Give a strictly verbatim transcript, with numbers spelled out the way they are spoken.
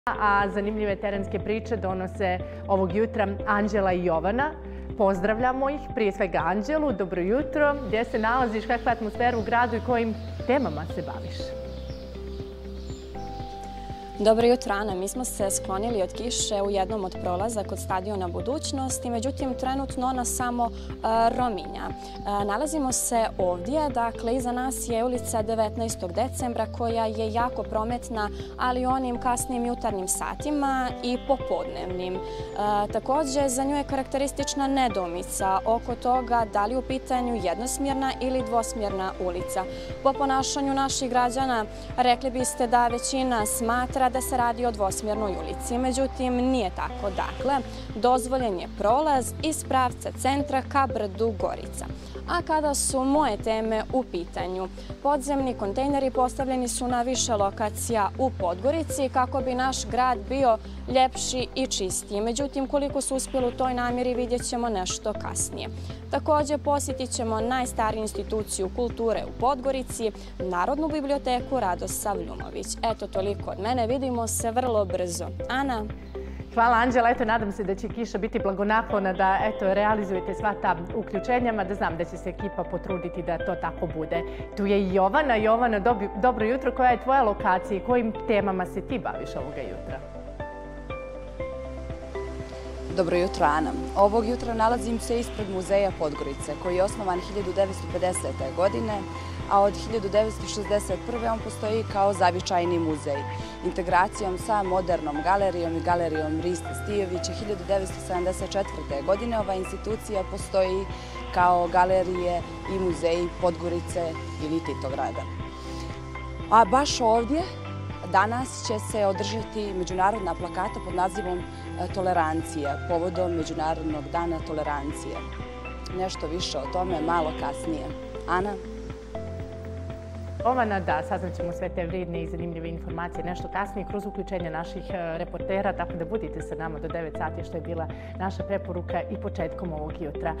A zanimljive terenske priče donose ovog jutra Anđela i Jovana. Pozdravljamo ih, prije svega Anđelu, dobro jutro. Gdje se nalaziš, kakva je atmosfera u gradu i kojim temama se baviš? Dobro jutro, Ana. Mi smo se sklonili od kiše u jednom od prolaza kod stadiona Budućnosti, međutim trenutno ona samo rominja. Nalazimo se ovdje, dakle iza nas je ulica devetnaestog decembra koja je jako prometna, ali onim kasnim jutarnjim satima i popodnevnim. Također za nju je karakteristična nedoumica oko toga da li u pitanju jednosmjerna ili dvosmjerna ulica. Po ponašanju naših građana rekli biste da većina smatra da se radi o dvosmjernoj ulici. Međutim, nije tako. Dakle, dozvoljen je prolaz iz pravca centra ka brdu Gorica. A kada su moje teme u pitanju, podzemni kontejneri postavljeni su na više lokacija u Podgorici kako bi naš grad bio ljepši i čistiji. Međutim, koliko su uspjeli u toj namjeri vidjet ćemo nešto kasnije. Također posjetit ćemo najstariju instituciju kulture u Podgorici, Narodnu biblioteku Radosav Ljumović. Eto, toliko od mene. Vidimo se vrlo brzo. Ana? Hvala, Anđela. Eto, nadam se da će kiša biti blagonaklona da eto, realizujete sva ta uključenja, mada znam da će se ekipa potruditi da to tako bude. Tu je i Jovana. Jovana, dobi, dobro jutro. Koja je tvoja lokacija i kojim temama se ti baviš ovoga jutra? Dobro jutro, Ana. Ovog jutra nalazim se ispred muzeja Podgorice, koji je osnovan hiljadu devetsto pedesete. godine, a od hiljadu devetsto šezdeset prve. on postoji kao zavičajni muzej. Integracijom sa modernom galerijom i galerijom Riste Stijovića hiljadu devetsto sedamdeset četvrte. godine ova institucija postoji kao galerije i muzeji Podgorice ili Titograda. A baš ovdje danas će se održati međunarodna plakata pod nazivom Tolerancija, povodom Međunarodnog dana tolerancije. Nešto više o tome malo kasnije. Ana? Jovana, da, saznaćemo sve te vrijedne i zanimljive informacije nešto kasnije kroz uključenje naših reportera, tako da budite sa nama do devet sati, što je bila naša preporuka i početkom ovog jutra.